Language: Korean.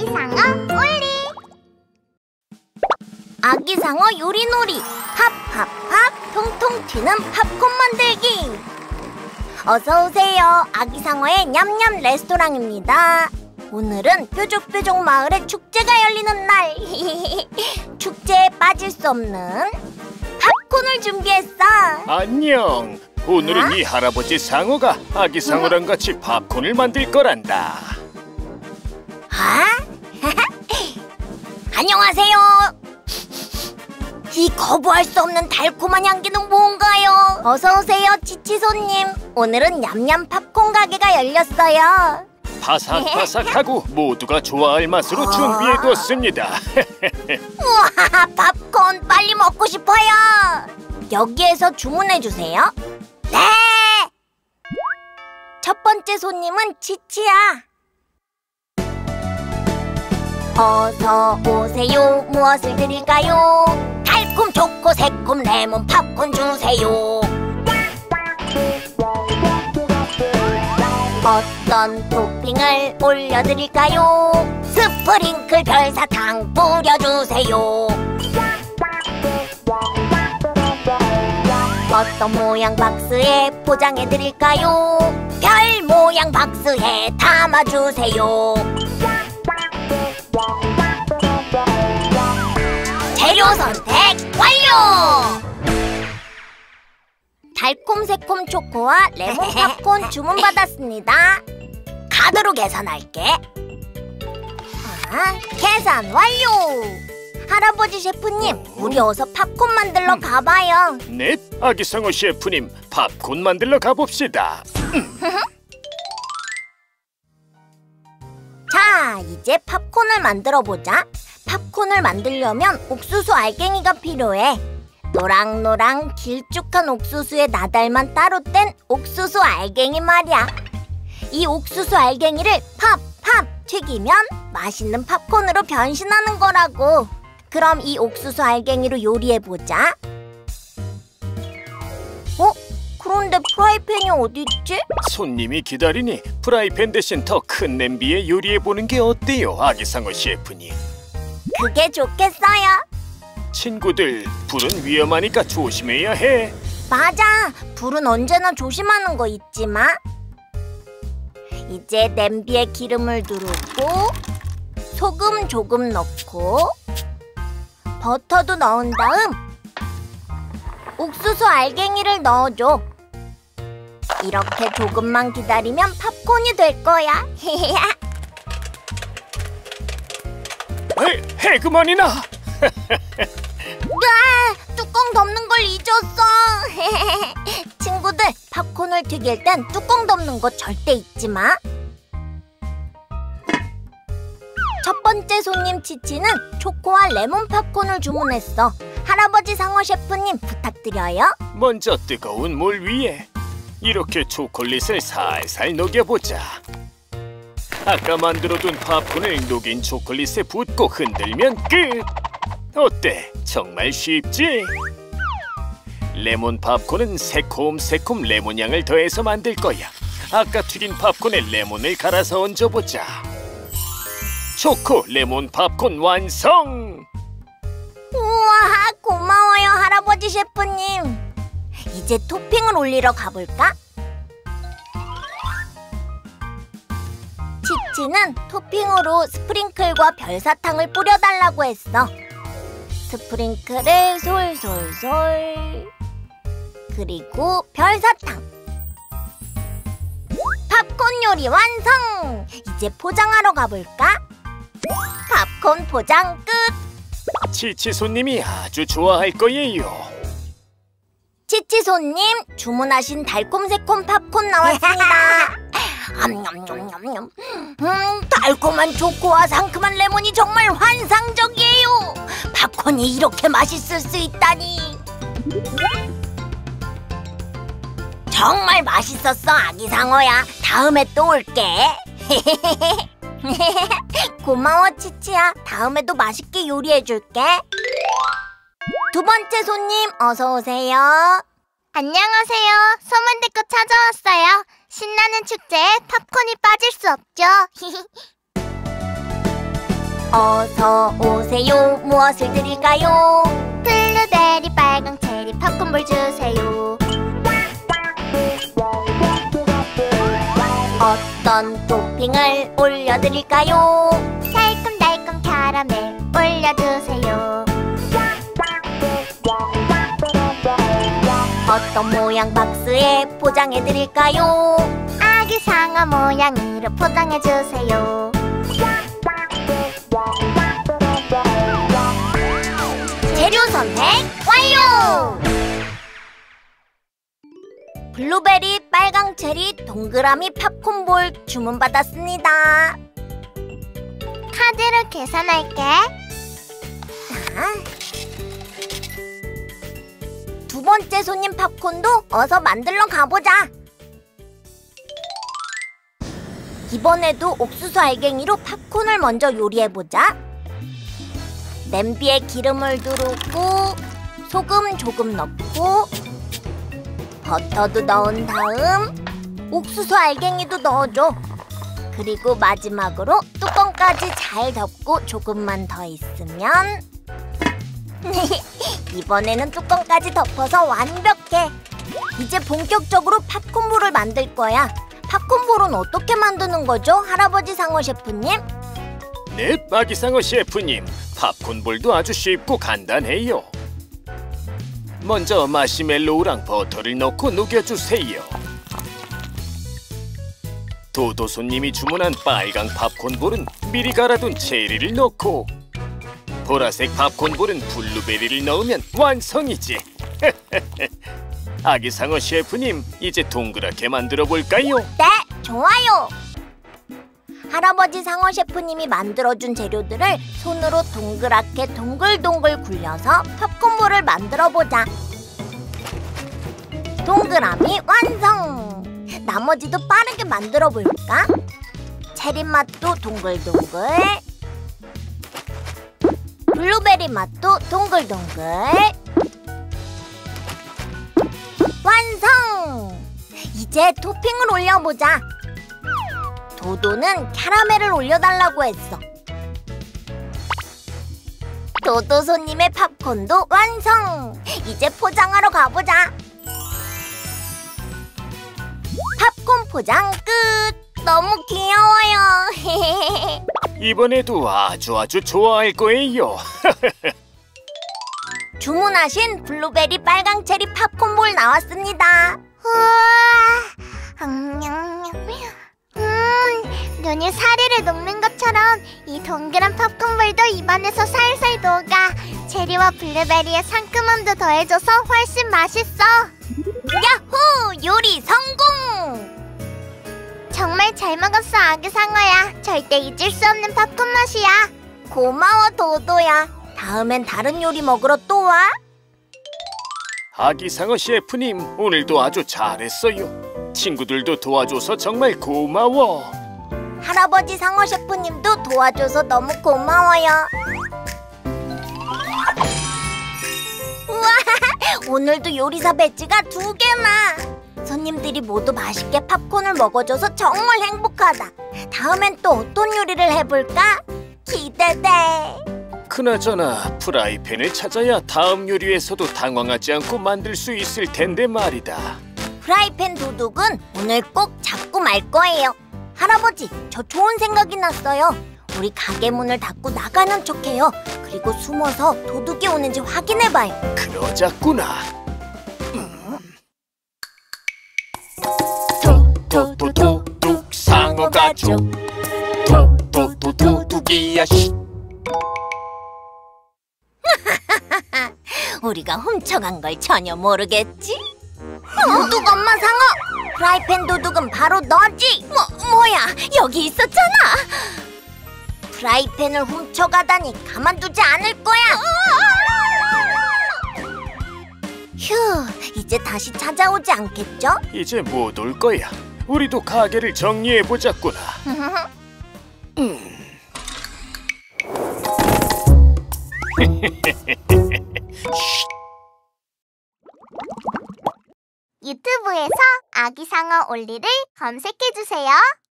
아기상어 올리. 아기상어 요리놀이. 팝팝팝 통통 튀는 팝콘 만들기. 어서오세요. 아기상어의 냠냠 레스토랑입니다. 오늘은 뾰족뾰족 마을에 축제가 열리는 날. 축제에 빠질 수 없는 팝콘을 준비했어. 안녕. 오늘은 이 할아버지 상어가 아기 상어랑 같이 팝콘을 만들 거란다. 안녕하세요. 이 거부할 수 없는 달콤한 향기는 뭔가요? 어서오세요, 치치 손님. 오늘은 냠냠 팝콘 가게가 열렸어요. 바삭바삭하고 모두가 좋아할 맛으로 준비해뒀습니다. 우와, 팝콘 빨리 먹고 싶어요. 여기에서 주문해주세요. 네! 첫 번째 손님은 치치야. 어서 오세요. 무엇을 드릴까요? 달콤 초코 새콤 레몬 팝콘 주세요. 어떤 토핑을 올려드릴까요? 스프링클 별사탕 뿌려주세요. 어떤 모양 박스에 포장해드릴까요? 별 모양 박스에 담아주세요. 재료 선택 완료! 달콤 새콤 초코와 레몬 팝콘 주문받았습니다. 카드로 계산할게. 계산 완료! 할아버지 셰프님, 우리 어서 팝콘 만들러 가봐요. 네, 아기 상어 셰프님, 팝콘 만들러 가봅시다. 자, 이제 팝콘을 만들어보자. 팝콘을 만들려면 옥수수 알갱이가 필요해. 노랑노랑 길쭉한 옥수수에 나달만 따로 뗀 옥수수 알갱이 말이야. 이 옥수수 알갱이를 팝팝 튀기면 맛있는 팝콘으로 변신하는 거라고. 그럼 이 옥수수 알갱이로 요리해보자. 그런데 프라이팬이 어딨지? 손님이 기다리니 프라이팬 대신 더 큰 냄비에 요리해보는 게 어때요, 아기 상어 셰프님? 그게 좋겠어요. 친구들, 불은 위험하니까 조심해야 해. 맞아, 불은 언제나 조심하는 거 잊지 마. 이제 냄비에 기름을 두르고 소금 조금 넣고 버터도 넣은 다음 옥수수 알갱이를 넣어줘. 이렇게 조금만 기다리면 팝콘이 될 거야. 해그만이나! 뚜껑 덮는 걸 잊었어. 친구들, 팝콘을 튀길 땐 뚜껑 덮는 거 절대 잊지 마. 첫 번째 손님 치치는 초코와 레몬 팝콘을 주문했어. 할아버지 상어 셰프님 부탁드려요. 먼저 뜨거운 물 위에 이렇게 초콜릿을 살살 녹여보자. 아까 만들어둔 팝콘을 녹인 초콜릿에 붓고 흔들면 끝! 어때? 정말 쉽지? 레몬 팝콘은 새콤새콤 레몬 향을 더해서 만들 거야. 아까 튀긴 팝콘에 레몬을 갈아서 얹어보자. 초코 레몬 팝콘 완성! 우와, 고마워요 할아버지 셰프님. 이제 토핑을 올리러 가볼까? 치치는 토핑으로 스프링클과 별사탕을 뿌려달라고 했어. 스프링클을 솔솔솔, 그리고 별사탕. 팝콘 요리 완성! 이제 포장하러 가볼까? 팝콘 포장 끝! 치치 손님이 아주 좋아할 거예요. 치치 손님, 주문하신 달콤새콤 팝콘 나왔습니다. 달콤한 초코와 상큼한 레몬이 정말 환상적이에요. 팝콘이 이렇게 맛있을 수 있다니. 정말 맛있었어, 아기 상어야. 다음에 또 올게. 고마워, 치치야. 다음에도 맛있게 요리해줄게. 두 번째 손님, 어서 오세요. 안녕하세요. 소문 듣고 찾아왔어요. 신나는 축제에 팝콘이 빠질 수 없죠. 어서 오세요. 무엇을 드릴까요? 블루베리, 빨강 체리, 팝콘볼 주세요. 어떤 토핑을 올려드릴까요? 달콤달콤 캐러멜 올려주세요. 어떤 모양 박스에 포장해드릴까요? 아기 상어 모양으로 포장해주세요. 재료 선택 완료! 블루베리, 빨강 체리, 동그라미, 팝콘볼 주문받았습니다. 카드로 계산할게. 자, 두 번째 손님 팝콘도 어서 만들러 가보자. 이번에도 옥수수 알갱이로 팝콘을 먼저 요리해보자. 냄비에 기름을 두르고 소금 조금 넣고 버터도 넣은 다음 옥수수 알갱이도 넣어줘. 그리고 마지막으로 뚜껑까지 잘 덮고 조금만 더 있으면 이번에는 뚜껑까지 덮어서 완벽해. 이제 본격적으로 팝콘볼을 만들 거야. 팝콘볼은 어떻게 만드는 거죠, 할아버지 상어 셰프님? 네, 아기상어 셰프님. 팝콘볼도 아주 쉽고 간단해요. 먼저 마시멜로우랑 버터를 넣고 녹여주세요. 도도 손님이 주문한 빨강 팝콘볼은 미리 갈아둔 체리를 넣고 보라색 팝콘볼은 블루베리를 넣으면 완성이지. 아기상어 셰프님, 이제 동그랗게 만들어 볼까요? 네, 좋아요. 할아버지 상어 셰프님이 만들어준 재료들을 손으로 동그랗게 동글동글 굴려서 팝콘볼을 만들어보자. 동그라미 완성! 나머지도 빠르게 만들어볼까? 체리 맛도 동글동글, 블루베리 맛도 동글동글. 완성! 이제 토핑을 올려보자. 도도는 캐러멜을 올려달라고 했어. 도도 손님의 팝콘도 완성! 이제 포장하러 가보자. 팝콘 포장 끝! 너무 귀여워요. 이번에도 아주 좋아할 거예요. 주문하신 블루베리, 빨강 체리 팝콘볼 나왔습니다. 우와, 눈이 사리를 녹는 것처럼 이 동그란 팝콘볼도 입안에서 살살 녹아. 체리와 블루베리의 상큼함도 더해져서 훨씬 맛있어. 야호! 요리 성공! 정말 잘 먹었어, 아기 상어야. 절대 잊을 수 없는 팝콘 맛이야. 고마워, 도도야. 다음엔 다른 요리 먹으러 또 와. 아기상어 셰프님, 오늘도 아주 잘했어요. 친구들도 도와줘서 정말 고마워. 할아버지 상어 셰프님도 도와줘서 너무 고마워요. 우와, 오늘도 요리사 배지가 2개나. 손님들이 모두 맛있게 팝콘을 먹어줘서 정말 행복하다. 다음엔 또 어떤 요리를 해볼까? 기대돼. 그나저나 프라이팬을 찾아야 다음 요리에서도 당황하지 않고 만들 수 있을 텐데 말이다. 프라이팬 도둑은 오늘 꼭 잡고 말 거예요. 할아버지, 저 좋은 생각이 났어요. 우리 가게 문을 닫고 나가는 척해요. 그리고 숨어서 도둑이 오는지 확인해봐요. 그러자꾸나. 도둑 상어 가족. 도둑이야. 우리가 훔쳐간 걸 전혀 모르겠지? 도둑 엄마 상어! 프라이팬 도둑은 바로 너지! 뭐야, 여기 있었잖아! 프라이팬을 훔쳐가다니 가만두지 않을 거야! 휴, 이제 다시 찾아오지 않겠죠? 이제 못 올 거야. 우리도 가게를 정리해보자꾸나. 유튜브에서 아기 상어 올리를 검색해주세요.